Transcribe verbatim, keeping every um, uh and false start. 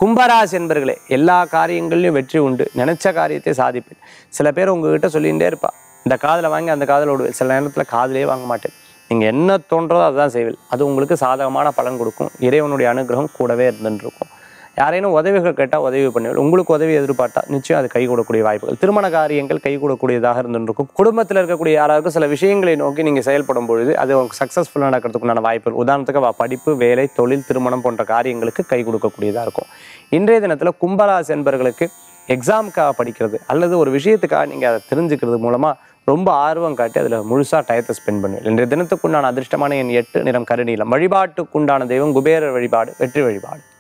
கும்பராசி என்பர்களே, எல்லா காரியங்கள்லையும் வெற்றி உண்டு. நினைச்ச காரியத்தை சாதிப்பேன். சில பேர் உங்ககிட்ட சொல்லிகிட்டே இருப்பா, இந்த காதில் வாங்கி அந்த காதில் விடுவேன். சில நேரத்தில் காதிலே வாங்க மாட்டேன். நீங்கள் என்ன தோன்றதோ அதுதான் செய்வேன். அது உங்களுக்கு சாதகமான பலன் கொடுக்கும். இறைவனுடைய அனுகிரகம் கூடவே இருந்துட்டு இருக்கும். யாரேனும் உதவிகள் கேட்டால் உதவி பண்ணுவேன். உங்களுக்கு உதவி எதிர்பார்த்தா நிச்சயம் அது கை கூடக்கூடிய வாய்ப்புகள். திருமண காரியங்கள் கை கூடக்கூடியதாக இருந்துருக்கும். குடும்பத்தில் இருக்கக்கூடிய யாராவது சில விஷயங்களை நோக்கி நீங்கள் செயல்படும் பொழுது அது உங்களுக்கு சக்ஸஸ்ஃபுல்லாக நடக்கிறதுக்குண்டான வாய்ப்புகள். உதாரணத்துக்கு படிப்பு, வேலை, தொழில், திருமணம் போன்ற காரியங்களுக்கு கை கொடுக்கக்கூடியதாக இருக்கும். இன்றைய தினத்தில் கும்பராசி என்பவர்களுக்கு எக்ஸாமுக்காக படிக்கிறது அல்லது ஒரு விஷயத்துக்காக நீங்கள் அதை தெரிஞ்சுக்கிறது மூலமாக ரொம்ப ஆர்வம் காட்டி அதில் முழுசாக டயத்தை ஸ்பெண்ட் பண்ணுவேன். இன்றைய தினத்துக்குண்டான அதிர்ஷ்டமான என் எட்டு, நிறம் கருநீலம். வழிபாட்டுக்குண்டான தெய்வம் குபேரர் வழிபாடு, வெற்றி வழிபாடு.